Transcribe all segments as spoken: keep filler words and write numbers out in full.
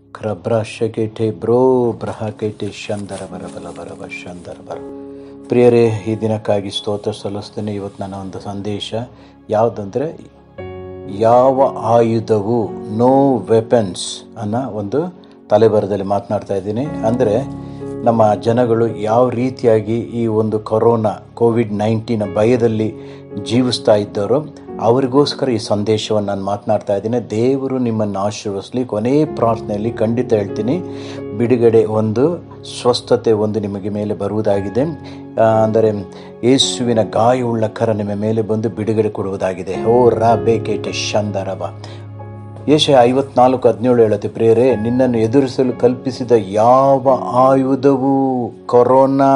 ಕ್ರಬ್ರಾಶಕೆಟೆ bro ಬ್ರಹಕೆಟೆ ಶಂದರ ಬರ ಬಲ ಬರಬ ಶಂದರ ಬರ. ಪ್ರಿಯರೇ, ಈ ದಿನಕ್ಕಾಗಿ ಸ್ತೋತ್ರ ಸಲ್ಲಿಸ್ತೇನೆ. ಇವತ್ತು ನನ್ನ ಒಂದು ಸಂದೇಶ ಯಾವುದಂದರೆ, ಯಾವ ಆಯುಧವು ನೋ ವೆಪನ್ಸ್ ಅನ್ನೋ ಒಂದು ತಲೆಬರದಲ್ಲಿ ಮಾತನಾಡ್ತಾ ಇದ್ದೀನಿ. ಅಂದರೆ ನಮ್ಮ ಜನಗಳು ಯಾವ ರೀತಿಯಾಗಿ ಈ ಒಂದು ಕೊರೋನಾ ಕೋವಿಡ್ ನೈನ್ಟೀನ್ ಭಯದಲ್ಲಿ ಜೀವಿಸ್ತಾ ಇದ್ದಾರೋ ಅವರಿಗೋಸ್ಕರ ಈ ಸಂದೇಶವನ್ನು ನಾನು ಮಾತನಾಡ್ತಾ ಇದ್ದೀನಿ. ದೇವರು ನಿಮ್ಮನ್ನು ಆಶೀರ್ವದಿಸಲಿ. ಕೊನೆಯ ಪ್ರಾರ್ಥನೆಯಲ್ಲಿ ಖಂಡಿತ ಹೇಳ್ತೀನಿ, ಬಿಡುಗಡೆ ಒಂದು, ಸ್ವಸ್ಥತೆ ಒಂದು ನಿಮಗೆ ಮೇಲೆ ಬರುವುದಾಗಿದೆ. ಅಂದರೆ ಯೇಸುವಿನ ಗಾಯವುಳ್ಳ ಕರ ನಿಮ್ಮ ಮೇಲೆ ಬಂದು ಬಿಡುಗಡೆ ಕೊಡುವುದಾಗಿದೆ. ಓ ರಾ ಬೇಕೆಟೆ ಶಂದರಬ. ಯೆಶಾಯ ಐವತ್ನಾಲ್ಕು ಹದಿನೇಳು ಹೇಳುತ್ತೆ, ಪ್ರಿಯರೇ, ನಿನ್ನನ್ನು ಎದುರಿಸಲು ಕಲ್ಪಿಸಿದ ಯಾವ ಆಯುಧವು ಕೊರೋನಾ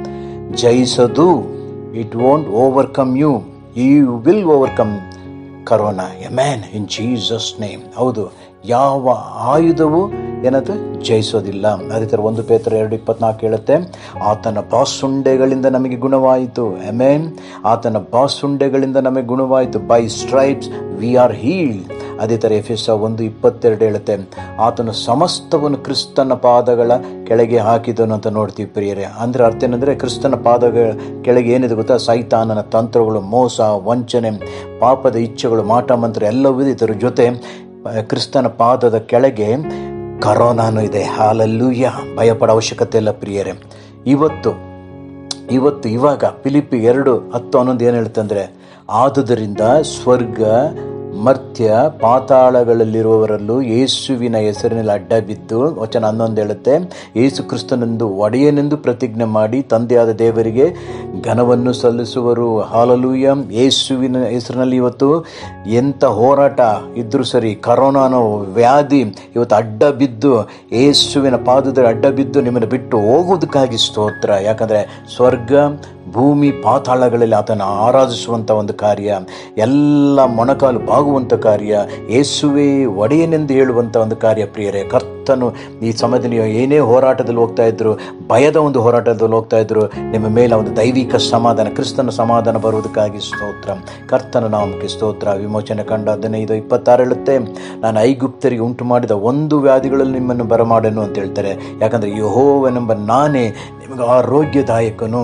ಜಯಿಸದು. It won't overcome you. You will overcome corona. Amen, in Jesus name. ಹೌದು, ಯಾವ ಆಯುಧವು ಏನದು ಜಯಿಸೋದಿಲ್ಲ. ಅದೇ ಥರ ಒಂದು ಪೇತ್ರ ಎರಡು ಇಪ್ಪತ್ನಾಲ್ಕು ಹೇಳುತ್ತೆ, ಆತನ ಬಾಸುಂಡೆಗಳಿಂದ ನಮಗೆ ಗುಣವಾಯಿತು. ಎಮೆನ್, ಆತನ ಬಾಸುಂಡೆಗಳಿಂದ ನಮಗೆ ಗುಣವಾಯಿತು. By stripes we are healed. ಅದೇ ಥರ ಎಫೆಸ ಒಂದು ಇಪ್ಪತ್ತೆರಡು ಹೇಳುತ್ತೆ, ಆತನು ಸಮಸ್ತವನ್ನು ಕ್ರಿಸ್ತನ ಪಾದಗಳ ಕೆಳಗೆ ಹಾಕಿದನು ಅಂತ ನೋಡ್ತೀವಿ ಪ್ರಿಯರೇ. ಅಂದರೆ ಅರ್ಥ ಏನಂದರೆ, ಕ್ರಿಸ್ತನ ಪಾದಗಳ ಕೆಳಗೆ ಏನಿದೆ ಗೊತ್ತಾ? ಸೈತಾನನ ತಂತ್ರಗಳು, ಮೋಸ, ವಂಚನೆ, ಪಾಪದ ಇಚ್ಛೆಗಳು, ಮಾಟ ಮಂತ್ರ ಎಲ್ಲವೂ ಇದೆ. ಇದರ ಜೊತೆ ಕ್ರಿಸ್ತನ ಪಾದದ ಕೆಳಗೆ ಕರೋನಾನು ಇದೆ. ಹಾಲೆಲೂಯಾ. ಭಯಪಡೋ ಅವಶ್ಯಕತೆ ಇಲ್ಲ ಪ್ರಿಯರೇ. ಇವತ್ತು ಇವತ್ತು ಇವಾಗ ಫಿಲಿಪ್ಪಿ ಎರಡು ಹತ್ತು ಹನ್ನೊಂದು ಏನು ಹೇಳ್ತಂದರೆ, ಆದುದರಿಂದ ಸ್ವರ್ಗ, ಮರ್ತ್ಯ, ಪಾತಾಳಗಳಲ್ಲಿರುವವರಲ್ಲೂ ಯೇಸುವಿನ ಹೆಸರಿನಲ್ಲಿ ಅಡ್ಡ ಬಿದ್ದು, ವಚನ ಹನ್ನೊಂದು ಹೇಳುತ್ತೆ, ಯೇಸು ಕ್ರಿಸ್ತನೆಂದು ಒಡೆಯನೆಂದು ಪ್ರತಿಜ್ಞೆ ಮಾಡಿ ತಂದೆಯಾದ ದೇವರಿಗೆ ಘನವನ್ನು ಸಲ್ಲಿಸುವರು. ಹಾಲೆಲೂಯಾ. ಯೇಸುವಿನ ಹೆಸರಿನಲ್ಲಿ ಇವತ್ತು ಎಂಥ ಹೋರಾಟ ಇದ್ರೂ ಸರಿ, ಕರೋನಾನೋ ವ್ಯಾಧಿ ಇವತ್ತು ಅಡ್ಡ ಬಿದ್ದು, ಯೇಸುವಿನ ಪಾದದಲ್ಲಿ ಅಡ್ಡ ಬಿದ್ದು ನಿಮ್ಮನ್ನು ಬಿಟ್ಟು ಹೋಗುವುದಕ್ಕಾಗಿ ಸ್ತೋತ್ರ. ಯಾಕಂದರೆ ಸ್ವರ್ಗ, ಭೂಮಿ, ಪಾತಾಳಗಳಲ್ಲಿ ಆತನ ಆರಾಧಿಸುವಂಥ ಒಂದು ಕಾರ್ಯ, ಎಲ್ಲ ಮೊಣಕಾಲು ಬಾಗುವಂಥ ಕಾರ್ಯ, ಯೇಸುವೇ ಒಡೆಯನೆಂದು ಹೇಳುವಂಥ ಒಂದು ಕಾರ್ಯ ಪ್ರಿಯರೇ. ಕರ್ತನು ಈ ಸಮಯದಲ್ಲಿ ಏನೇ ಹೋರಾಟದಲ್ಲಿ ಹೋಗ್ತಾ ಇದ್ರು, ಭಯದ ಒಂದು ಹೋರಾಟದಲ್ಲಿ ಹೋಗ್ತಾ ಇದ್ರು, ನಿಮ್ಮ ಮೇಲೆ ಒಂದು ದೈವಿಕ ಸಮಾಧಾನ, ಕ್ರಿಸ್ತನ ಸಮಾಧಾನ ಬರುವುದಕ್ಕಾಗಿ ಸ್ತೋತ್ರ. ಕರ್ತನ ನಾಮಕ್ಕೆ ಸ್ತೋತ್ರ. ವಿಮೋಚನೆ ಕಂಡ ಹದಿನೈದು ಇಪ್ಪತ್ತಾರು ಹೇಳುತ್ತೆ, ನಾನು ಐಗುಪ್ತರಿಗೆ ಉಂಟು ಮಾಡಿದ ಒಂದು ವ್ಯಾಧಿಗಳಲ್ಲಿ ನಿಮ್ಮನ್ನು ಬರಮಾಡೆನು ಅಂತ ಹೇಳ್ತಾರೆ. ಯಾಕಂದರೆ ಯೆಹೋವನೆಂಬ ನಾನೇ ನಿಮಗೆ ಆರೋಗ್ಯದಾಯಕನು.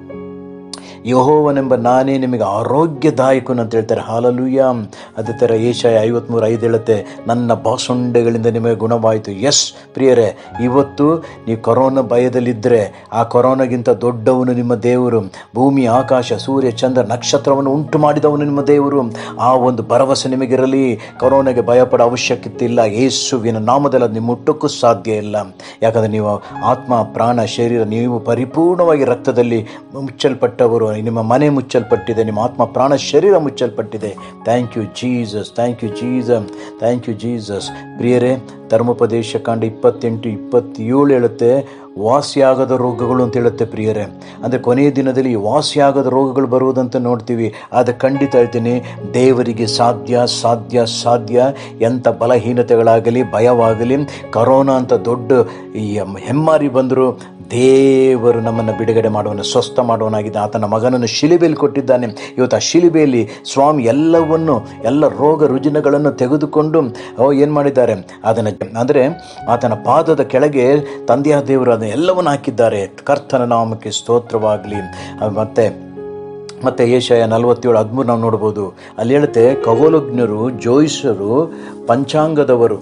ಯೆಹೋವನೆಂಬ ನಾನೇ ನಿಮಗೆ ಆರೋಗ್ಯದಾಯಕನು ಅಂತ ಹೇಳ್ತಾರೆ. ಹಾಲೆಲೂಯಾ. ಅದೇ ಥರ ಯೆಶಾಯ ಐವತ್ತ್ಮೂರು ಐದು ಹೇಳುತ್ತೆ, ನನ್ನ ಬಾಸುಂಡೆಗಳಿಂದ ನಿಮಗೆ ಗುಣವಾಯಿತು. ಎಸ್ ಪ್ರಿಯರೇ, ಇವತ್ತು ನೀವು ಕೊರೋನಾ ಭಯದಲ್ಲಿದ್ದರೆ, ಆ ಕೊರೋನಾಗಿಂತ ದೊಡ್ಡವನು ನಿಮ್ಮ ದೇವರು. ಭೂಮಿ, ಆಕಾಶ, ಸೂರ್ಯ, ಚಂದ್ರ, ನಕ್ಷತ್ರವನ್ನು ಉಂಟು ಮಾಡಿದವನು ನಿಮ್ಮ ದೇವರು. ಆ ಒಂದು ಭರವಸೆ ನಿಮಗಿರಲಿ. ಕೊರೋನಾಗೆ ಭಯಪಡೋ ಅವಶ್ಯಕತೆ ಇಲ್ಲ. ಯೇಸುವಿನ ನಾಮದಲ್ಲಿ ಅದು ನಿಮ್ಮ ಮುಟ್ಟಕ್ಕೂ ಸಾಧ್ಯ ಇಲ್ಲ. ಯಾಕಂದರೆ ನೀವು ಆತ್ಮ, ಪ್ರಾಣ, ಶರೀರ, ನೀವು ಪರಿಪೂರ್ಣವಾಗಿ ರಕ್ತದಲ್ಲಿ ಮುಚ್ಚಲ್ಪಟ್ಟವರು. ನಿಮ್ಮ ಮನೆ ಮುಚ್ಚಲ್ಪಟ್ಟಿದೆ, ನಿಮ್ಮ ಆತ್ಮ, ಪ್ರಾಣ, ಶರೀರ ಮುಚ್ಚಲ್ಪಟ್ಟಿದೆ. Thank you Jesus, thank you Jesus, thank you Jesus. ಪ್ರಿಯರೇ, ಧರ್ಮೋಪದೇಶ ಕಾಂಡ ಇಪ್ಪತ್ತೆಂಟು ಇಪ್ಪತ್ತೇಳು ಹೇಳುತ್ತೆ, ವಾಸಿಯಾಗದ ರೋಗಗಳು ಅಂತ ಹೇಳುತ್ತೆ ಪ್ರಿಯರೇ. ಅಂದರೆ ಕೊನೆಯ ದಿನದಲ್ಲಿ ವಾಸಿಯಾಗದ ರೋಗಗಳು ಬರುವುದಂತ ನೋಡ್ತೀವಿ. ಆದರೆ ಖಂಡಿತ ಹೇಳ್ತೀನಿ, ದೇವರಿಗೆ ಸಾಧ್ಯ, ಸಾಧ್ಯ, ಸಾಧ್ಯ. ಎಂಥ ಬಲಹೀನತೆಗಳಾಗಲಿ, ಭಯವಾಗಲಿ, ಕರೋನಾ ಅಂತ ದೊಡ್ಡ ಈ ಹೆಮ್ಮಾರಿ ಬಂದರೂ ದೇವರು ನಮ್ಮನ್ನು ಬಿಡುಗಡೆ ಮಾಡುವನು, ಸ್ವಸ್ಥ ಮಾಡುವನಾಗಿದೆ. ಆತನ ಮಗನನ್ನು ಶಿಲುಬೆಯಲ್ಲಿ ಕೊಟ್ಟಿದ್ದಾನೆ. ಇವತ್ತು ಆ ಶಿಲುಬೆಯಲ್ಲಿ ಸ್ವಾಮಿ ಎಲ್ಲವನ್ನು, ಎಲ್ಲ ರೋಗ ರುಜಿನಗಳನ್ನು ತೆಗೆದುಕೊಂಡು ಏನು ಮಾಡಿದ್ದಾರೆ, ಅದನ್ನು ಅಂದರೆ ಆತನ ಪಾದದ ಕೆಳಗೆ ತಂದೆಯ ದೇವರು ಅದನ್ನು ಎಲ್ಲವನ್ನು ಹಾಕಿದ್ದಾರೆ. ಕರ್ತನ ನಾಮಕ್ಕೆ ಸ್ತೋತ್ರವಾಗಲಿ. ಮತ್ತೆ ಮತ್ತು ಯೆಶಾಯ ನಲವತ್ತೇಳು ಹದಿಮೂರು ನಾವು ನೋಡ್ಬೋದು. ಅಲ್ಲಿ ಹೇಳುತ್ತೆ, ಖಗೋಲಜ್ಞರು, ಜ್ಯೋತಿಷ್ಯರು, ಪಂಚಾಂಗದವರು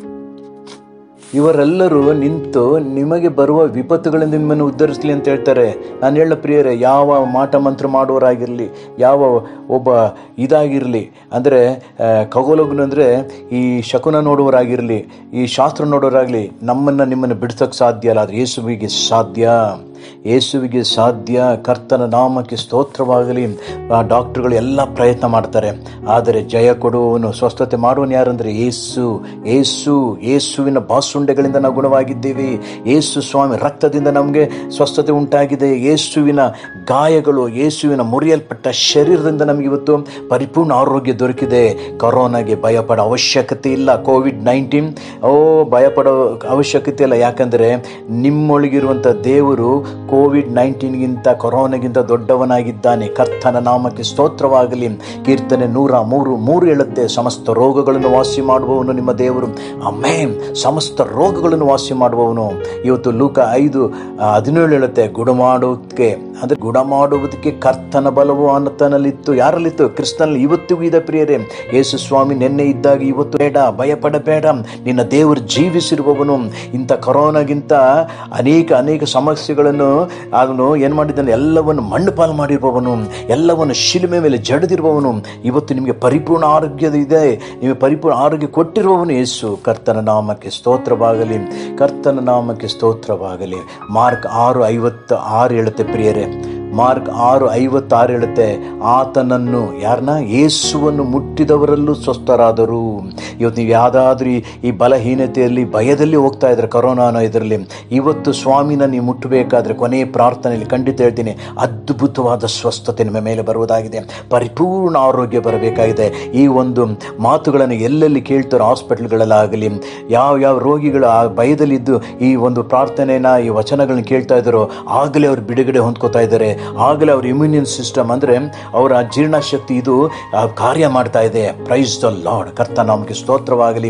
ಇವರೆಲ್ಲರೂ ನಿಂತು ನಿಮಗೆ ಬರುವ ವಿಪತ್ತುಗಳಿಂದ ನಿಮ್ಮನ್ನು ಉದ್ಧರಿಸಲಿ ಅಂತ ಹೇಳ್ತಾರೆ. ನಾನು ಹೇಳ ಪ್ರಿಯರೇ, ಯಾವ ಮಾಟ ಮಂತ್ರ ಮಾಡುವವರಾಗಿರಲಿ, ಯಾವ ಒಬ್ಬ ಇದಾಗಿರಲಿ, ಅಂದರೆ ಖಗೋಲಜ್ಞ ಅಂದರೆ ಈ ಶಕುನ ನೋಡುವವರಾಗಿರಲಿ, ಈ ಶಾಸ್ತ್ರ ನೋಡೋರಾಗಲಿ, ನಮ್ಮನ್ನು ನಿಮ್ಮನ್ನು ಬಿಡಿಸೋಕ್ಕೆ ಸಾಧ್ಯ ಅಲ್ಲ. ಆದರೆ ಯೇಸುವಿಗೆ ಸಾಧ್ಯ, ಯೇಸುವಿಗೆ ಸಾಧ್ಯ. ಕರ್ತನ ನಾಮಕ್ಕೆ ಸ್ತೋತ್ರವಾಗಲಿ. ಡಾಕ್ಟರ್ಗಳು ಎಲ್ಲ ಪ್ರಯತ್ನ ಮಾಡ್ತಾರೆ, ಆದರೆ ಜಯ ಕೊಡುವವನು, ಸ್ವಸ್ಥತೆ ಮಾಡುವನು ಯಾರಂದರೆ ಯೇಸು. ಯೇಸು ಯೇಸುವಿನ ಬಾಸುಂಡೆಗಳಿಂದ ನಾವು ಗುಣವಾಗಿದ್ದೀವಿ. ಯೇಸು ಸ್ವಾಮಿ ರಕ್ತದಿಂದ ನಮಗೆ ಸ್ವಸ್ಥತೆ ಉಂಟಾಗಿದೆ. ಯೇಸುವಿನ ಗಾಯಗಳು, ಯೇಸುವಿನ ಮುರಿಯಲ್ಪಟ್ಟ ಶರೀರದಿಂದ ನಮಗೆ ಇವತ್ತು ಪರಿಪೂರ್ಣ ಆರೋಗ್ಯ ದೊರಕಿದೆ. ಕೊರೋನಾಗೆ ಭಯಪಡೋ ಅವಶ್ಯಕತೆ ಇಲ್ಲ. ಕೋವಿಡ್ ನೈನ್ಟೀನ್ ಓ ಭಯಪಡೋ ಅವಶ್ಯಕತೆ ಇಲ್ಲ. ಯಾಕಂದರೆ ನಿಮ್ಮೊಳಗಿರುವಂಥ ದೇವರು ಕೋವಿಡ್ ನೈನ್ಟೀನ್ಗಿಂತ ಕೊರೋನಾಗಿಂತ ದೊಡ್ಡವನಾಗಿದ್ದಾನೆ. ಕರ್ತನ ನಾಮಕ್ಕೆ ಸ್ತೋತ್ರವಾಗಲಿ. ಕೀರ್ತನೆ ನೂರ ಮೂರು ಮೂರು ಹೇಳುತ್ತೆ, ಸಮಸ್ತ ರೋಗಗಳನ್ನು ವಾಸಿ ಮಾಡುವವನು ನಿಮ್ಮ ದೇವರು. ಆಮೆನ್. ಸಮಸ್ತ ರೋಗಗಳನ್ನು ವಾಸಿ ಮಾಡುವವನು. ಇವತ್ತು ಲೂಕ ಐದು ಹದಿನೇಳು ಹೇಳುತ್ತೆ, ಗುಣ ಮಾಡೋದಕ್ಕೆ ಅಂದರೆ ಗುಣ ಮಾಡುವುದಕ್ಕೆ ಕರ್ತನ ಬಲವು ಆತನಲ್ಲಿತ್ತು. ಯಾರಲ್ಲಿತ್ತು? ಕ್ರಿಸ್ತನಲ್ಲಿ. ಇವತ್ತಿಗೂ ಇದೆ ಪ್ರಿಯರೇ. ಯೇಸು ಸ್ವಾಮಿ ನೆನ್ನೆ ಇದ್ದಾಗ ಇವತ್ತು ಬೇಡ, ಭಯಪಡಬೇಡ. ನಿನ್ನ ದೇವರು ಜೀವಿಸಿರುವವನು. ಇಂಥ ಕೊರೋನಾಗಿಂತ ಅನೇಕ ಅನೇಕ ಸಮಸ್ಯೆಗಳನ್ನು ಅವನು ಏನು ಮಾಡಿದ್ದಾನೆ, ಎಲ್ಲವನ್ನು ಮಣ್ಣು ಪಾಲು ಮಾಡಿರುವವನು, ಎಲ್ಲವನ್ನು ಶಿಲುಮೆ ಮೇಲೆ ಜಡಿದಿರುವವನು. ಇವತ್ತು ನಿಮಗೆ ಪರಿಪೂರ್ಣ ಆರೋಗ್ಯದ ಇದೆ, ನಿಮಗೆ ಪರಿಪೂರ್ಣ ಆರೋಗ್ಯ ಕೊಟ್ಟಿರುವವನು ಯೇಸು. ಕರ್ತನ ನಾಮಕ್ಕೆ ಸ್ತೋತ್ರವಾಗಲಿ, ಕರ್ತನ ನಾಮಕ್ಕೆ ಸ್ತೋತ್ರವಾಗಲಿ. ಮಾರ್ಕ್ ಆರು ಐವತ್ತು ಆರು ಹೇಳುತ್ತೆ ಪ್ರಿಯರೇ, ಮಾರ್ಕ್ ಆರು ಐವತ್ತಾರು ಹೇಳುತ್ತೆ, ಆತನನ್ನು ಯಾರನ್ನ ಯೇಸುವನ್ನು ಮುಟ್ಟಿದವರಲ್ಲೂ ಸ್ವಸ್ಥರಾದರು. ಇವತ್ತು ನೀವು ಯಾವುದಾದ್ರೂ ಈ ಬಲಹೀನತೆಯಲ್ಲಿ ಭಯದಲ್ಲಿ ಹೋಗ್ತಾ ಇದ್ರೆ, ಕೊರೋನಾನ ಇದರಲ್ಲಿ, ಇವತ್ತು ಸ್ವಾಮಿನ ನೀವು ಮುಟ್ಟಬೇಕಾದ್ರೆ ಕೊನೆಯ ಪ್ರಾರ್ಥನೆಯಲ್ಲಿ ಖಂಡಿತ ಹೇಳ್ತೀನಿ, ಅದ್ಭುತವಾದ ಸ್ವಸ್ಥತೆ ನಿಮ್ಮ ಮೇಲೆ ಬರುವುದಾಗಿದೆ, ಪರಿಪೂರ್ಣ ಆರೋಗ್ಯ ಬರಬೇಕಾಗಿದೆ. ಈ ಒಂದು ಮಾತುಗಳನ್ನು ಎಲ್ಲೆಲ್ಲಿ ಕೇಳ್ತಾರೋ, ಹಾಸ್ಪಿಟಲ್ಗಳಲ್ಲಾಗಲಿ, ಯಾವ ಯಾವ ರೋಗಿಗಳು ಆ ಭಯದಲ್ಲಿದ್ದು ಈ ಒಂದು ಪ್ರಾರ್ಥನೆನ ಈ ವಚನಗಳನ್ನ ಕೇಳ್ತಾ ಇದ್ದಾರೋ ಆಗಲೇ ಅವರು ಬಿಡುಗಡೆ ಹೊಂದ್ಕೋತಾ ಇದ್ದಾರೆ. ಆಗಲೇ ಅವ್ರ ಇಮ್ಯೂನಿಯನ್ ಸಿಸ್ಟಮ್ ಅಂದರೆ ಅವರ ಜೀರ್ಣಶಕ್ತಿ ಇದು ಕಾರ್ಯ ಮಾಡ್ತಾ ಇದೆ. Praise the lord. ಕರ್ತನ ನಾಮಕ್ಕೆ ಸ್ತೋತ್ರವಾಗಲಿ.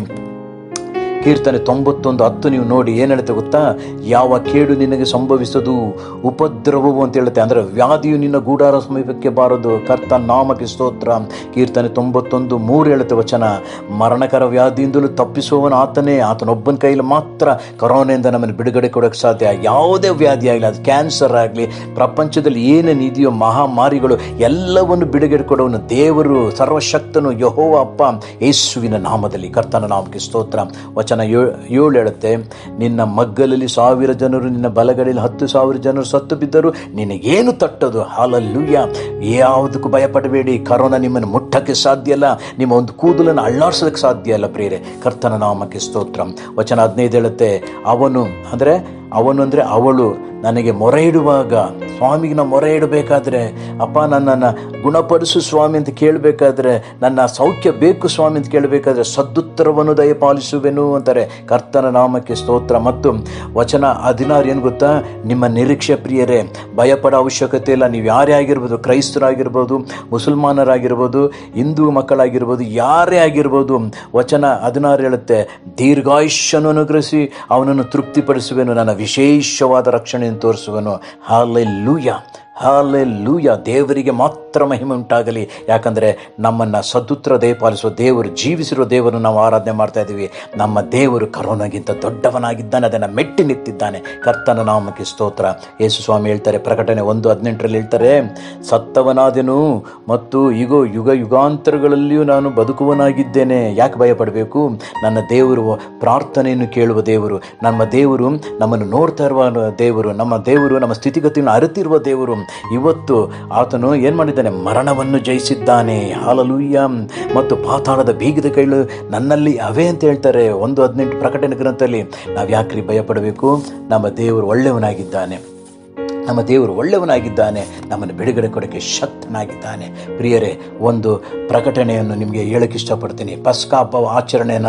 ಕೀರ್ತನೆ ತೊಂಬತ್ತೊಂದು ಹತ್ತು ನೀವು ನೋಡಿ ಏನು ಹೇಳುತ್ತೆ ಗೊತ್ತಾ? ಯಾವ ಕೇಡು ನಿನಗೆ ಸಂಭವಿಸದು, ಉಪದ್ರವವು ಅಂತ ಹೇಳುತ್ತೆ. ಅಂದರೆ ವ್ಯಾಧಿಯು ನಿನ್ನ ಗೂಡಾರ ಸಮೀಪಕ್ಕೆ ಬಾರದು. ಕರ್ತನ ನಾಮಕ್ಕೆ ಸ್ತೋತ್ರ. ಕೀರ್ತನೆ ತೊಂಬತ್ತೊಂದು ಮೂರು ಹೇಳುತ್ತೆ ವಚನ, ಮರಣಕರ ವ್ಯಾಧಿಯಿಂದಲೂ ತಪ್ಪಿಸುವವನು ಆತನೇ, ಆತನೊಬ್ಬನ ಕೈಯಲ್ಲಿ ಮಾತ್ರ ಕೊರೋನಾದಿಂದ ನಮ್ಮನ್ನು ಬಿಡುಗಡೆ ಕೊಡೋಕ್ಕೆ ಸಾಧ್ಯ. ಯಾವುದೇ ವ್ಯಾಧಿ ಆಗಲಿ, ಅದು ಕ್ಯಾನ್ಸರ್ ಆಗಲಿ, ಪ್ರಪಂಚದಲ್ಲಿ ಏನೇನಿದೆಯೋ ಮಹಾಮಾರಿಗಳು ಎಲ್ಲವನ್ನು ಬಿಡುಗಡೆ ಕೊಡುವನು ದೇವರು, ಸರ್ವಶಕ್ತನು ಯೆಹೋವ ಅಪ್ಪ, ಯೇಸುವಿನ ನಾಮದಲ್ಲಿ. ಕರ್ತನ ನಾಮಕ್ಕೆ ಸ್ತೋತ್ರ. ವಚನ ಏಳು ಹೇಳುತ್ತೆ, ನಿನ್ನ ಮಗ್ಗಲಲ್ಲಿ ಸಾವಿರ ಜನರು, ನಿನ್ನ ಬಲಗಡೆಯಲ್ಲಿ ಹತ್ತು ಸಾವಿರ ಜನರು ಸತ್ತು ಬಿದ್ದರು, ನಿನಗೇನು ತಟ್ಟದು. ಹಾಲೆಲೂಯಾ. ಯಾವುದಕ್ಕೂ ಭಯಪಡಬೇಡಿ. ಕರೋನಾ ನಿಮ್ಮನ್ನು ಮುಟ್ಟಕ್ಕೆ ಸಾಧ್ಯ ಇಲ್ಲ, ನಿಮ್ಮ ಒಂದು ಕೂದಲನ್ನು ಅಳ್ಳಾಡ್ಸೋದಕ್ಕೆ ಸಾಧ್ಯ ಇಲ್ಲ ಪ್ರಿಯರೇ. ಕರ್ತನ ನಾಮಕ್ಕೆ ಸ್ತೋತ್ರ. ವಚನ ಹದಿನೈದು ಹೇಳುತ್ತೆ, ಅವನು ಅಂದರೆ ಅವನು ಅಂದರೆ ಅವಳು ನನಗೆ ಮೊರೆ ಇಡುವಾಗ, ಸ್ವಾಮಿಗೆ ನಾವು ಮೊರೆ ಇಡಬೇಕಾದ್ರೆ, ಅಪ್ಪ ನನ್ನನ್ನು ಗುಣಪಡಿಸು ಸ್ವಾಮಿ ಅಂತ ಕೇಳಬೇಕಾದ್ರೆ, ನನ್ನ ಸೌಖ್ಯ ಬೇಕು ಸ್ವಾಮಿ ಅಂತ ಕೇಳಬೇಕಾದ್ರೆ ಸದುತ್ತರವನ್ನು ದಯಪಾಲಿಸುವೆನು ಅಂತಾರೆ. ಕರ್ತನ ನಾಮಕ್ಕೆ ಸ್ತೋತ್ರ. ಮತ್ತು ವಚನ ಹದಿನಾರು ಏನು ಗೊತ್ತಾ? ನಿಮ್ಮ ನಿರೀಕ್ಷೆ ಪ್ರಿಯರೇ, ಭಯಪಡೋ ಅವಶ್ಯಕತೆ ಇಲ್ಲ. ನೀವು ಯಾರೇ ಆಗಿರ್ಬೋದು, ಕ್ರೈಸ್ತರಾಗಿರ್ಬೋದು, ಮುಸಲ್ಮಾನರಾಗಿರ್ಬೋದು, ಹಿಂದೂ ಮಕ್ಕಳಾಗಿರ್ಬೋದು, ಯಾರೇ ಆಗಿರ್ಬೋದು, ವಚನ ಹದಿನಾರು ಹೇಳುತ್ತೆ, ದೀರ್ಘಾಯುಷ್ಯವನ್ನು ಅನುಗ್ರಹಿಸಿ ಅವನನ್ನು ತೃಪ್ತಿಪಡಿಸುವೆನು, ನನ್ನ ವಿಶೇಷವಾದ ರಕ್ಷಣೆಯನ್ನು ತೋರಿಸುವನು. Hallelujah, hallelujah. ದೇವರಿಗೆ ಮಾತ್ರ ಮಹಿಮೆ ಉಂಟಾಗಲಿ. ಯಾಕಂದರೆ ನಮ್ಮನ್ನು ಸದುತ್ರ ದಯಪಾಲಿಸುವ ದೇವರು, ಜೀವಿಸಿರುವ ದೇವರು ನಾವು ಆರಾಧನೆ ಮಾಡ್ತಾ ಇದ್ದೀವಿ. ನಮ್ಮ ದೇವರು ಕರೋನಾಗಿಂತ ದೊಡ್ಡವನಾಗಿದ್ದಾನೆ, ಅದನ್ನು ಮೆಟ್ಟಿ ನಿಂತಿದ್ದಾನೆ. ಕರ್ತನ ನಾಮಕ್ಕೆ ಸ್ತೋತ್ರ. ಯೇಸು ಸ್ವಾಮಿ ಹೇಳ್ತಾರೆ, ಪ್ರಕಟಣೆ ಒಂದು ಹದಿನೆಂಟರಲ್ಲಿ ಹೇಳ್ತಾರೆ, ಸತ್ತವನಾದೆನು ಮತ್ತು ಈಗ ಯುಗ ಯುಗಾಂತರಗಳಲ್ಲಿಯೂ ನಾನು ಬದುಕುವನಾಗಿದ್ದೇನೆ. ಯಾಕೆ ಭಯಪಡಬೇಕು? ನನ್ನ ದೇವರು ಪ್ರಾರ್ಥನೆಯನ್ನು ಕೇಳುವ ದೇವರು, ನಮ್ಮ ದೇವರು ನಮ್ಮನ್ನು ನೋಡ್ತಾ ಇರುವ ದೇವರು, ನಮ್ಮ ದೇವರು ನಮ್ಮ ಸ್ಥಿತಿಗತಿಯನ್ನು ಅರಿತಿರುವ ದೇವರು. ಇವತ್ತು ಆತನು ಏನು ಮಾಡಿದ್ದಾನೆ? ಮರಣವನ್ನು ಜಯಿಸಿದ್ದಾನೆ. ಹಾಲೆಲೂಯಾ. ಮತ್ತು ಪಾತಾಳದ ಬೀಗದ ಕೈಗಳು ನನ್ನಲ್ಲಿ ಅವೇ ಅಂತ ಹೇಳ್ತಾರೆ ಒಂದು ಹದಿನೆಂಟು ಪ್ರಕಟಣೆ ಗ್ರಂಥದಲ್ಲಿ. ನಾವು ಯಾಕ್ರಿ ಭಯಪಡಬೇಕು? ನಮ್ಮ ದೇವರು ಒಳ್ಳೆಯವನಾಗಿದ್ದಾನೆ, ನಮ್ಮ ದೇವರು ಒಳ್ಳೆಯವನಾಗಿದ್ದಾನೆ, ನಮ್ಮನ್ನು ಬಿಡುಗಡೆ ಕೊಡೋಕ್ಕೆ ಶಕ್ತನಾಗಿದ್ದಾನೆ. ಪ್ರಿಯರೇ, ಒಂದು ಪ್ರಕಟಣೆಯನ್ನು ನಿಮಗೆ ಹೇಳಕ್ಕೆ ಇಷ್ಟಪಡ್ತೀನಿ. ಪಸ್ಕಾ ಹಬ್ಬ ಆಚರಣೆಯನ್ನು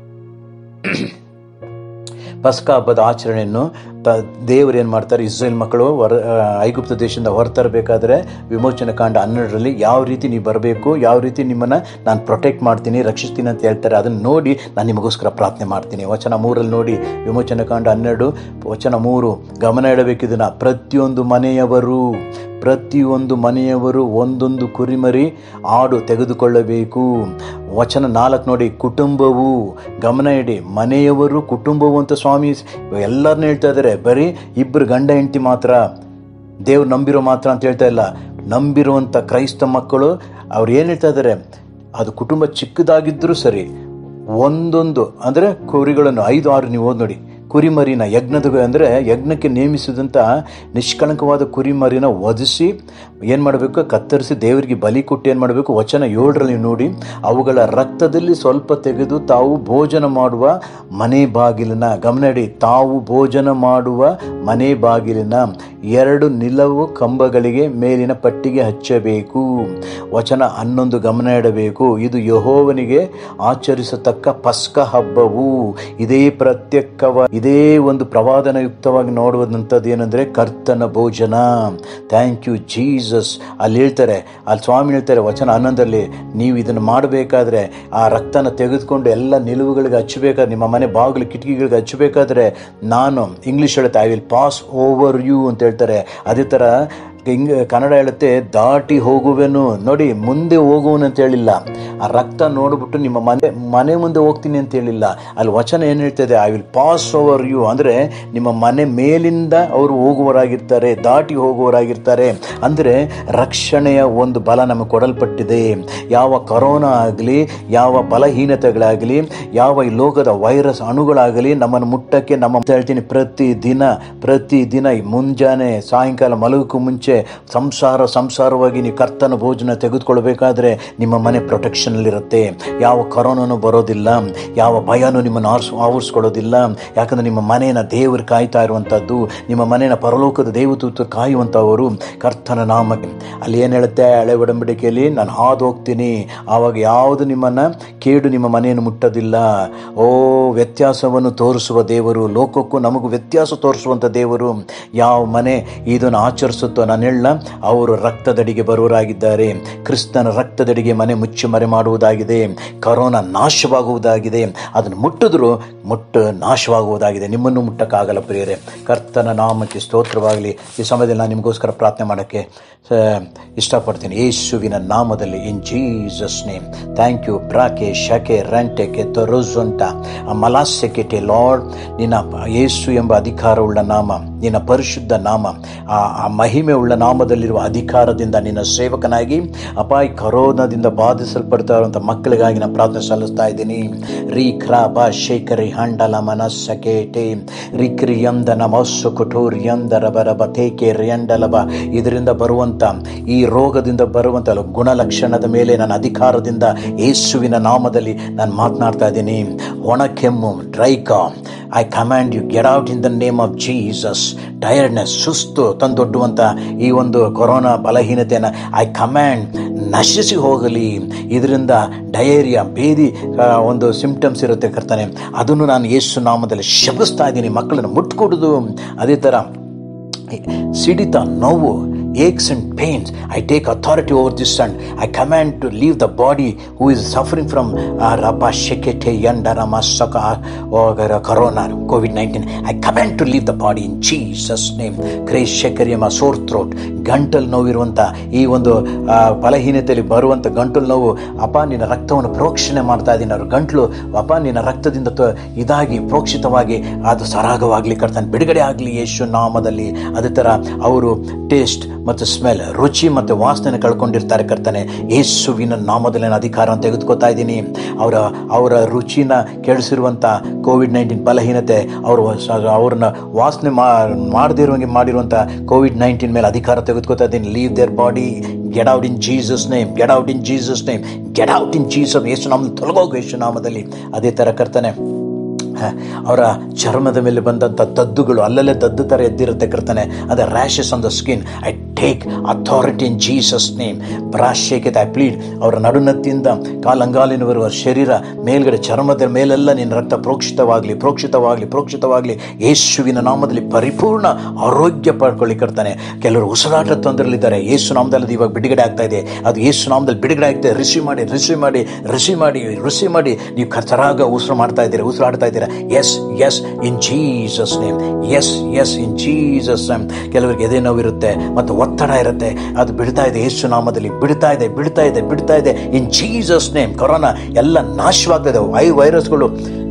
ಪಸ್ಕಾ ಹಬ್ಬದ ಆಚರಣೆಯನ್ನು ತ ದೇವರು ಏನು ಮಾಡ್ತಾರೆ, ಇಸ್ರೇಲ್ ಮಕ್ಕಳು ಹೊರ ಐಗುಪ್ತ ದೇಶದಿಂದ ಹೊರತರಬೇಕಾದ್ರೆ ವಿಮೋಚನೆ ಕಾಂಡ ಹನ್ನೆರಡರಲ್ಲಿ ಯಾವ ರೀತಿ ನೀವು ಬರಬೇಕು, ಯಾವ ರೀತಿ ನಿಮ್ಮನ್ನು ನಾನು ಪ್ರೊಟೆಕ್ಟ್ ಮಾಡ್ತೀನಿ, ರಕ್ಷಿಸ್ತೀನಿ ಅಂತ ಹೇಳ್ತಾರೆ. ಅದನ್ನು ನೋಡಿ ನಾನು ನಿಮಗೋಸ್ಕರ ಪ್ರಾರ್ಥನೆ ಮಾಡ್ತೀನಿ. ವಚನ ಮೂರಲ್ಲಿ ನೋಡಿ, ವಿಮೋಚನೆ ಕಾಂಡ ಹನ್ನೆರಡು ವಚನ ಮೂರು, ಗಮನ ಇಡಬೇಕಿದನ್ನು, ಪ್ರತಿಯೊಂದು ಮನೆಯವರು ಪ್ರತಿಯೊಂದು ಮನೆಯವರು ಒಂದೊಂದು ಕುರಿಮರಿ ಆಡು ತೆಗೆದುಕೊಳ್ಳಬೇಕು. ವಚನ ನಾಲ್ಕು ನೋಡಿ, ಕುಟುಂಬವು, ಗಮನ ಇಡಿ, ಮನೆಯವರು ಕುಟುಂಬವು ಅಂತ ಸ್ವಾಮಿ ಎಲ್ಲರನ್ನೂ ಹೇಳ್ತಾ ಇದ್ದಾರೆ. ಬರೀ ಇಬ್ಬರು ಗಂಡ ಹೆಂಡತಿ ಮಾತ್ರ, ದೇವ್ರು ನಂಬಿರೋ ಮಾತ್ರ ಅಂತ ಹೇಳ್ತಾ ಇಲ್ಲ. ನಂಬಿರುವಂಥ ಕ್ರೈಸ್ತ ಮಕ್ಕಳು ಅವ್ರು ಏನು ಹೇಳ್ತಾ ಇದ್ದಾರೆ, ಅದು ಕುಟುಂಬ ಚಿಕ್ಕದಾಗಿದ್ದರೂ ಸರಿ, ಒಂದೊಂದು ಅಂದರೆ ಕುರಿಗಳನ್ನು ಐದು ಆರು ನೀವು ಓದಿ ನೋಡಿ, ಕುರಿಮರಿನ ಯಜ್ಞದ ಅಂದರೆ ಯಜ್ಞಕ್ಕೆ ನೇಮಿಸಿದಂಥ ನಿಷ್ಕಳಂಕವಾದ ಕುರಿಮರಿನ ವಧಿಸಿ ಏನು ಮಾಡಬೇಕು, ಕತ್ತರಿಸಿ ದೇವರಿಗೆ ಬಲಿ ಕೊಟ್ಟು ಏನು ಮಾಡಬೇಕು. ವಚನ ಏಳರಲ್ಲಿ ನೋಡಿ, ಅವುಗಳ ರಕ್ತದಲ್ಲಿ ಸ್ವಲ್ಪ ತೆಗೆದು ತಾವು ಭೋಜನ ಮಾಡುವ ಮನೆ ಬಾಗಿಲಿನ, ಗಮನ ಇಡಿ, ತಾವು ಭೋಜನ ಮಾಡುವ ಮನೆ ಬಾಗಿಲಿನ ಎರಡು ನಿಲವು ಕಂಬಗಳಿಗೆ ಮೇಲಿನ ಪಟ್ಟಿಗೆ ಹಚ್ಚಬೇಕು. ವಚನ ಹನ್ನೊಂದು, ಗಮನ ಇಡಬೇಕು, ಇದು ಯೆಹೋವನಿಗೆ ಆಚರಿಸತಕ್ಕ ಪಸ್ಕ ಹಬ್ಬವು, ಇದೇ ಪ್ರತ್ಯೇಕವ ಇದೇ ಒಂದು ಪ್ರವಾದನಯುಕ್ತವಾಗಿ ನೋಡುವಂಥದ್ದು ಏನಂದರೆ ಕರ್ತನ ಭೋಜನ. Thank you Jesus. ಅಲ್ಲಿ ಹೇಳ್ತಾರೆ, ಅಲ್ಲಿ ಸ್ವಾಮಿ ಹೇಳ್ತಾರೆ ವಚನ ಹನ್ನೊಂದರಲ್ಲಿ, ನೀವು ಇದನ್ನು ಮಾಡಬೇಕಾದ್ರೆ ಆ ರಕ್ತನ ತೆಗೆದುಕೊಂಡು ಎಲ್ಲ ನಿಲುವುಗಳಿಗೆ ಹಚ್ಚಬೇಕಾದ್ರೆ, ನಿಮ್ಮ ಮನೆ ಬಾಗಿಲು ಕಿಟಕಿಗಳಿಗೆ ಹಚ್ಚಬೇಕಾದ್ರೆ ನಾನು, ಇಂಗ್ಲೀಷ್ ಹೇಳುತ್ತೆ I will pass over you ಅಂತ ಹೇಳ್ತಾರೆ. ಅದೇ ಥರ ಹಿಂಗ್ ಕನ್ನಡ ಹೇಳುತ್ತೆ ದಾಟಿ ಹೋಗುವೆನು. ನೋಡಿ, ಮುಂದೆ ಹೋಗುವನು ಅಂತ ಹೇಳಿಲ್ಲ, ಆ ರಕ್ತ ನೋಡಿಬಿಟ್ಟು ನಿಮ್ಮ ಮನೆ ಮನೆ ಮುಂದೆ ಹೋಗ್ತೀನಿ ಅಂತ ಹೇಳಿಲ್ಲ. ಅಲ್ಲಿ ವಚನ ಏನು ಹೇಳ್ತದೆ, I will pass over you ಅಂದರೆ ನಿಮ್ಮ ಮನೆ ಮೇಲಿಂದ ಅವರು ಹೋಗುವವರಾಗಿರ್ತಾರೆ, ದಾಟಿ ಹೋಗುವವರಾಗಿರ್ತಾರೆ. ಅಂದರೆ ರಕ್ಷಣೆಯ ಒಂದು ಬಲ ನಮಗೆ ಕೊಡಲ್ಪಟ್ಟಿದೆ. ಯಾವ ಕರೋನಾ ಆಗಲಿ, ಯಾವ ಬಲಹೀನತೆಗಳಾಗಲಿ, ಯಾವ ಈ ಲೋಕದ ವೈರಸ್ ಅಣುಗಳಾಗಲಿ ನಮ್ಮನ್ನು ಮುಟ್ಟಕ್ಕೆ ನಮ್ಮ ಹೇಳ್ತೀನಿ ಪ್ರತಿ ದಿನ ಪ್ರತಿ ದಿನ ಮುಂಜಾನೆ ಸಾಯಂಕಾಲ ಮಲಗಕ್ಕೂ ಮುಂಚೆ ಸಂಸಾರ ಸಂಸಾರವಾಗಿ ನೀವು ಕರ್ತನ ಭೋಜನ ತೆಗೆದುಕೊಳ್ಬೇಕಾದ್ರೆ ನಿಮ್ಮ ಮನೆ ಪ್ರೊಟೆಕ್ಷನಲ್ಲಿರುತ್ತೆ. ಯಾವ ಕರೋನಾನು ಬರೋದಿಲ್ಲ, ಯಾವ ಭಯನೂ ನಿಮ್ಮನ್ನು ಆರಿಸ್ ಆವರಿಸ್ಕೊಳ್ಳೋದಿಲ್ಲ. ಯಾಕಂದರೆ ನಿಮ್ಮ ಮನೆಯನ್ನು ದೇವರು ಕಾಯ್ತಾ ಇರುವಂಥದ್ದು, ನಿಮ್ಮ ಮನೆಯನ್ನು ಪರಲೋಕದ ದೇವದೂತರು ಕಾಯುವಂಥವರು ಕರ್ತನ ನಾಮಕ್ಕೆ. ಅಲ್ಲಿ ಏನು ಹೇಳುತ್ತೆ ಹಳೆ ಒಡಂಬಡಿಕೆಯಲ್ಲಿ, ನಾನು ಹಾದು ಹೋಗ್ತೀನಿ, ಆವಾಗ ಯಾವುದು ನಿಮ್ಮನ್ನು ಕೇಡು ನಿಮ್ಮ ಮನೆಯನ್ನು ಮುಟ್ಟೋದಿಲ್ಲ. ಓ, ವ್ಯತ್ಯಾಸವನ್ನು ತೋರಿಸುವ ದೇವರು, ಲೋಕಕ್ಕೂ ನಮಗೂ ವ್ಯತ್ಯಾಸ ತೋರಿಸುವಂಥ ದೇವರು. ಯಾವ ಮನೆ ಇದನ್ನು ಆಚರಿಸುತ್ತೋ ನಾನು ಹೇಳ, ಅವರು ರಕ್ತದಡಿಗೆ ಬರುವರಾಗಿದ್ದಾರೆ. ಕ್ರಿಸ್ತನ ರಕ್ತದಡಿಗೆ ಮನೆ ಮುಚ್ಚಿ ಮರೆ ಮಾಡುವುದಾಗಿದೆ. ಕರೋನಾ ನಾಶವಾಗುವುದಾಗಿದೆ. ಅದನ್ನು ಮುಟ್ಟಿದ್ರು ಮುಟ್ಟು ನಾಶವಾಗುವುದಾಗಿದೆ. ನಿಮ್ಮನ್ನು ಮುಟ್ಟಕ್ಕಾಗಲ್ಲ ಪ್ರಿಯರೇ. ಕರ್ತನ ನಾಮಕ್ಕೆ ಸ್ತೋತ್ರವಾಗಲಿ. ಈ ಸಮಯದಲ್ಲಿ ನಾನು ನಿಮಗೋಸ್ಕರ ಪ್ರಾರ್ಥನೆ ಮಾಡೋಕ್ಕೆ ಇಷ್ಟಪಡ್ತೀನಿ. ಯೇಸುವಿನ ನಾಮದಲ್ಲಿ, in Jesus name. Thank you ಬ್ರಾಕೆ ಶಕೆ ರಂಟೆಕೆ ತೊರೋಜುಂಟ ಮಲಾಸೆಕೆಟೆ ಲಾರ್ಡ್. ನಿನ್ನ ಯೇಸು ಎಂಬ ಅಧಿಕಾರವುಳ್ಳ ನಾಮ, ನಿನ್ನ ಪರಿಶುದ್ಧ ನಾಮ, ಆ ಆ ಮಹಿಮೆ ಉಳ್ಳ ನಾಮದಲ್ಲಿರುವ ಅಧಿಕಾರದಿಂದ ನಿನ್ನ ಸೇವಕನಾಗಿ ಅಪ್ಪ ಈ ಕರೋನಾದಿಂದ ಬಾಧಿಸಲ್ಪಡ್ತಾ ಇರುವಂಥ ಮಕ್ಕಳಿಗಾಗಿ ನಾನು ಪ್ರಾರ್ಥನೆ ಸಲ್ಲಿಸ್ತಾ ಇದ್ದೀನಿ. ರೀ ಕ್ರಾ ಬಾ ಶೇಖರಿ ಹಂಡಲ ಮನಸ್ಸಕೇಟೆ ರಿಕ್ರಿ ಯಂದ ನಮಸ್ಸು ಕುಟೂರ್ ಯಂದರ ಬರಬ ತೇಕೆ ರಿಯಂಡಲಬ. ಇದರಿಂದ ಬರುವಂಥ ಈ ರೋಗದಿಂದ ಬರುವಂಥ ಗುಣಲಕ್ಷಣದ ಮೇಲೆ ನನ್ನ ಅಧಿಕಾರದಿಂದ ಯೇಸುವಿನ ನಾಮದಲ್ಲಿ ನಾನು ಮಾತನಾಡ್ತಾ ಇದ್ದೀನಿ. ಒಣ ಕೆಮ್ಮು, dry cough, I command you get out in the name of Jesus. Tiredness, ಸುಸ್ತು ತಂದೊಡ್ಡುವಂಥ ಈ ಒಂದು ಕೊರೋನಾ ಬಲಹೀನತೆಯನ್ನು ಐ ಕಮ್ಯಾಂಡ್ ನಶಿಸಿ ಹೋಗಲಿ. ಇದರಿಂದ ಡಯೇರಿಯಾ, ಬೇದಿ ಒಂದು ಸಿಂಪ್ಟಮ್ಸ್ ಇರುತ್ತೆ ಕರ್ತನೆ, ಅದನ್ನು ನಾನು ಯೇಸು ನಾಮದಲ್ಲಿ ಶಪಿಸ್ತಾ ಇದ್ದೀನಿ. ಮಕ್ಕಳನ್ನು ಮುಟ್ಕೊಡುದು, ಅದೇ ಥರ ಸಿಡಿತ, ನೋವು, aches and pains, I take authority over this and I command to leave the body who is suffering from rabba shekete yandara masaka or corona covid nineteen. I command to leave the body in Jesus name. Grace shekariya sore throat, ಗಂಟಲು ನೋವಿರುವಂಥ ಈ ಒಂದು ಬಲಹೀನತೆಯಲ್ಲಿ ಬರುವಂಥ ಗಂಟಲು ನೋವು, ಅಪ್ಪ ನಿನ್ನ ರಕ್ತವನ್ನು ಪ್ರೋಕ್ಷಣೆ ಮಾಡ್ತಾ ಇದ್ದೀನಿ. ಅವ್ರ ಗಂಟಲು ಅಪ್ಪ ನಿನ್ನ ರಕ್ತದಿಂದ ಇದಾಗಿ ಪ್ರೋಕ್ಷಿತವಾಗಿ ಅದು ಸರಾಗವಾಗಲಿ ಕರ್ತನೆ, ಬಿಡುಗಡೆ ಆಗಲಿ ಯೇಸು ನಾಮದಲ್ಲಿ. ಅದೇ ಥರ ಅವರು ಟೇಸ್ಟ್ ಮತ್ತು ಸ್ಮೆಲ್, ರುಚಿ ಮತ್ತು ವಾಸನೆ ಕಳ್ಕೊಂಡಿರ್ತಾರೆ ಕರ್ತನೆ, ಯೇಸುವಿನ ನಾಮದಲ್ಲಿ ನಾನು ಅಧಿಕಾರವನ್ನು ತೆಗೆದುಕೊತಾ ಇದ್ದೀನಿ. ಅವರ ಅವರ ರುಚಿನ ಕೆಡಿಸಿರುವಂಥ ಕೋವಿಡ್ ನೈನ್ಟೀನ್ ಬಲಹೀನತೆ, ಅವರು ಅವ್ರನ್ನ ವಾಸನೆ ಮಾಡದಿರುವಂಗೆ ಮಾಡಿರುವಂಥ ಕೋವಿಡ್ ನೈನ್ಟೀನ್ ಮೇಲೆ ಅಧಿಕಾರ ತೆಗೆದುಕೊತಾ ಇದ್ದೀನಿ. Leave their body, get out in Jesus name, get out in Jesus name, get out in Jesus. ಯೇಸು ನಾಮದಲ್ಲಿ ತೊಲಗೋಗು ಯೇಸು ನಾಮದಲ್ಲಿ. ಅದೇ ಥರ ಕರ್ತನೆ, ಅವರ ಚರ್ಮದ ಮೇಲೆ ಬಂದಂಥ ದದ್ದುಗಳು ಅಲ್ಲಲ್ಲೇ ದದ್ದು ಥರ ಎದ್ದಿರುತ್ತೆ ಕರ್ತನೆ, ಅದೇ rashes on the skin. I take authority in Jesus name. ಪ್ರಾಶ್ಯಕ್ಕೆ ಐ ಪ್ಲೀಡ್. ಅವರ ನಡುನತ್ತಿಯಿಂದ ಕಾಲಂಗಾಲಿನವರೆಗೂ ಶರೀರ ಮೇಲ್ಗಡೆ ಚರ್ಮದ ಮೇಲೆಲ್ಲ ನಿನ್ನ ರಕ್ತ ಪ್ರೋಕ್ಷಿತವಾಗಲಿ, ಪ್ರೋಕ್ಷಿತವಾಗಲಿ, ಪ್ರೋಕ್ಷಿತವಾಗಲಿ. ಯೇಸುವಿನ ನಾಮದಲ್ಲಿ ಪರಿಪೂರ್ಣ ಆರೋಗ್ಯ ಪಡ್ಕೊಳ್ಳಿ ಕರ್ತಾನೆ. ಕೆಲವರು ಉಸಿರಾಟ ತೊಂದರೆಯಲ್ಲಿದ್ದಾರೆ, ಯೇಸು ನಾಮದಲ್ಲಿ ಇವಾಗ ಬಿಡುಗಡೆ ಆಗ್ತಾ ಇದೆ. ಅದು ಯೇಸು ನಾಮದಲ್ಲಿ ಬಿಡುಗಡೆ ಆಗ್ತದೆ. ರಿಸೀವ್ ಮಾಡಿ, ರಿಸೀವ್ ಮಾಡಿ, ರಿಸೀವ್ ಮಾಡಿ, ರಿಸೀವ್ ಮಾಡಿ. ನೀವು ಕರ್ತರಾಗ ಉಸಿರು ಮಾಡ್ತಾ ಇದ್ದೀರಾ, ಉಸಿರಾಡ್ತಾ ಇದ್ದೀರಾ. Yes yes in Jesus name, yes yes in Jesus name. ಕೆಲವರಿಗೆ ಎದೆ ನೋವಿರುತ್ತೆ ಮತ್ತು ಒತ್ತಡ ಇರುತ್ತೆ, ಅದು ಬಿಡ್ತಾ ಇದೆ ಯೇಸು ನಾಮದಲ್ಲಿ, ಬಿಡ್ತಾ ಇದೆ, ಬಿಡ್ತಾ ಇದೆ, ಬಿಡ್ತಾ ಇದೆ ಇನ್ ಜೀಸಸ್ ನೇಮ್. ಕೊರೋನಾ ಎಲ್ಲ ನಾಶವಾಗ್ತಾ ಇದೆ. ವೈ ವೈರಸ್ಗಳು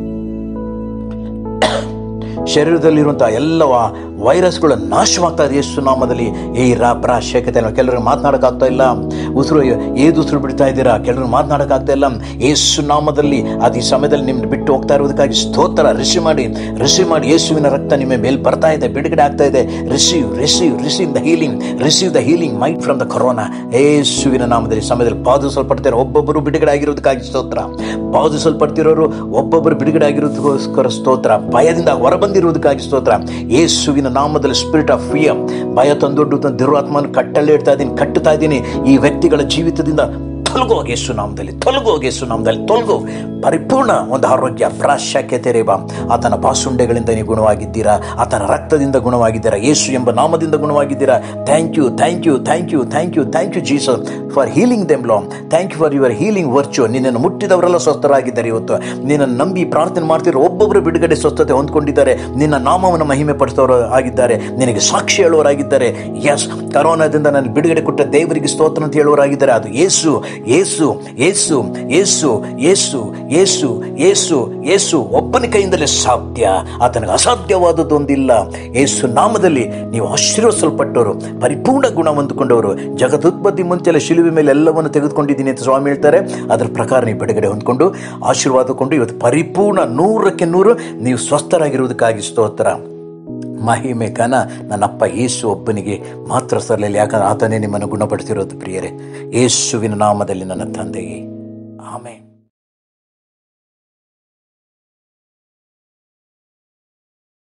ಶರೀರದಲ್ಲಿರುವಂಥ ಎಲ್ಲ ವೈರಸ್ಗಳು ನಾಶವಾಗ್ತಾ ಇದೆ ಯೇಸು ನಾಮದಲ್ಲಿ. ಏ ರಾ ಪ್ರಾ ಶೇಕತೆ. ಕೆಲವ್ರಿಗೆ ಮಾತನಾಡೋಕ್ಕಾಗ್ತಾ ಇಲ್ಲ, ಉಸಿರು ಏದು ಉಸಿರು ಬಿಡ್ತಾ ಇದ್ದೀರಾ, ಕೆಲವ್ರಿಗೆ ಮಾತನಾಡೋಕ್ಕಾಗ್ತಾ ಇಲ್ಲ. ಯೇಸು ನಾಮದಲ್ಲಿ ಅದು ಈ ಸಮಯದಲ್ಲಿ ನಿಮ್ಮನ್ನು ಬಿಟ್ಟು ಹೋಗ್ತಾ ಇರೋದಕ್ಕಾಗಿ ಸ್ತೋತ್ರ. ರಿಸೀವ್ ಮಾಡಿ, ರಿಸೀವ್ ಮಾಡಿ. ಯೇಸುವಿನ ರಕ್ತ ನಿಮ್ಮ ಮೇಲೆ ಬರ್ತಾ ಇದೆ, ಬಿಡುಗಡೆ ಆಗ್ತಾ ಇದೆ. Receive, receive, receive the healing, receive the healing might from the corona. ಯೇಸುವಿನ ನಾಮದಲ್ಲಿ ಸಮಯದಲ್ಲಿ ಬಾಧಿಸಲ್ಪಡ್ತಾರೆ ಒಬ್ಬೊಬ್ಬರು ಬಿಡುಗಡೆ ಆಗಿರೋದಕ್ಕಾಗಿ ಸ್ತೋತ್ರ. ಬಾಧಿಸಲ್ಪಡ್ತಿರೋರು ಒಬ್ಬೊಬ್ಬರು ಬಿಡುಗಡೆ ಆಗಿರೋದಕ್ಕೋಸ್ಕರ ಸ್ತೋತ್ರ. ಭಯದಿಂದ ಹೊರಬಂದಿರುವುದಕ್ಕಾಗಿ ಸ್ತೋತ್ರ. ಯೇಸುವಿನ ನಾಮದಲ್ಲಿ ಸ್ಪಿರಿಟ್ ಆಫ್ ಫಿಯರ್, ಭಯ ತಂದೊಡ್ಡು ದುರಾತ್ಮನ ಕಟ್ಟಲ್ಲೇ ಇಡ್ತಾ ಇದ್ದೀನಿ, ಕಟ್ಟುತ್ತಾ ಇದ್ದೀನಿ. ಈ ವ್ಯಕ್ತಿಗಳ ಜೀವಿತದಿಂದ ತೊಲಗು ಹೋಗಿ ಯೇಸು ನಾಮದಲ್ಲಿ, ತೊಲಗು ಹೋಗಿ ಯೇಸು ನಾಮದಲ್ಲಿ, ತೊಲಗು. ಪರಿಪೂರ್ಣ ಒಂದು ಆರೋಗ್ಯ ಪ್ರಾಶ್ಯಕ್ಕೆ ತೆರೆಬ. ಆತನ ಬಾಸುಂಡೆಗಳಿಂದ ನೀವು ಗುಣವಾಗಿದ್ದೀರಾ, ಆತನ ರಕ್ತದಿಂದ ಗುಣವಾಗಿದ್ದೀರಾ, ಯೇಸು ಎಂಬ ನಾಮದಿಂದ ಗುಣವಾಗಿದ್ದೀರಾ. Thank you, thank you, thank you, thank you, thank you Jesus for healing them lord. Thank you for your healing virtue. ನಿನ್ನನ್ನು ಮುಟ್ಟಿದವರೆಲ್ಲ ಸ್ವಸ್ಥರಾಗಿದ್ದಾರೆ. ಇವತ್ತು ನಿನ್ನನ್ನು ನಂಬಿ ಪ್ರಾರ್ಥನೆ ಮಾಡ್ತಿರೋ ಒಬ್ಬೊಬ್ಬರು ಬಿಡುಗಡೆ ಸ್ವಸ್ಥತೆ ಹೊಂದ್ಕೊಂಡಿದ್ದಾರೆ. ನಿನ್ನ ನಾಮವನ್ನು ಮಹಿಮೆ ಪಡಿಸೋರು ಆಗಿದ್ದಾರೆ, ನಿನಗೆ ಸಾಕ್ಷಿ ಹೇಳುವವರಾಗಿದ್ದಾರೆ. ಎಸ್, ಕರೋನಾದಿಂದ ನಾನು ಬಿಡುಗಡೆ ಕೊಟ್ಟ ದೇವರಿಗೆ ಸ್ತೋತ್ರ ಅಂತ ಹೇಳುವವರಾಗಿದ್ದಾರೆ. ಅದು ಯೇಸು, ಯೇಸು, ಯೇಸು, ಯೇಸು, ಯೇಸು, ಯೇಸು, ಯೇಸು, ಯೇಸು ಒಬ್ಬನ ಕೈಯಿಂದಲೇ ಸಾಧ್ಯ. ಆತನಿಗೆ ಅಸಾಧ್ಯವಾದದ್ದು ಒಂದಿಲ್ಲ. ಯೇಸು ನಾಮದಲ್ಲಿ ನೀವು ಆಶೀರ್ವದಿಸಲ್ಪಟ್ಟವರು, ಪರಿಪೂರ್ಣ ಗುಣ ಹೊಂದಿಕೊಂಡವರು. ಜಗದುತ್ಪತ್ತಿ ಮುಂಚೆಲ್ಲ ಶಿಲುವೆ ಮೇಲೆ ಎಲ್ಲವನ್ನು ತೆಗೆದುಕೊಂಡಿದ್ದೀನಿ ಅಂತ ಸ್ವಾಮಿ ಹೇಳ್ತಾರೆ. ಅದರ ಪ್ರಕಾರ ನೀವು ಬಿಡುಗಡೆ ಹೊಂದ್ಕೊಂಡು ಆಶೀರ್ವಾದಕೊಂಡು ಇವತ್ತು ಪರಿಪೂರ್ಣ ನೂರಕ್ಕೆ ನೂರು ನೀವು ಸ್ವಸ್ಥರಾಗಿರುವುದಕ್ಕಾಗಿ ಸ್ತೋತ್ರ. ಮಹಿಮೆ ಘನ ನನ್ನಪ್ಪ ಯೇಸು ಒಬ್ಬನಿಗೆ ಮಾತ್ರ ಸರಲಿ, ಯಾಕಂದ್ರೆ ಆತನೇ ನಿಮ್ಮನ್ನು ಗುಣಪಡಿಸಿರೋದು ಪ್ರಿಯರೇ. ಯೇಸುವಿನ ನಾಮದಲ್ಲಿ ನನ್ನ ತಂದೆಯೇ, ಆಮೆನ್.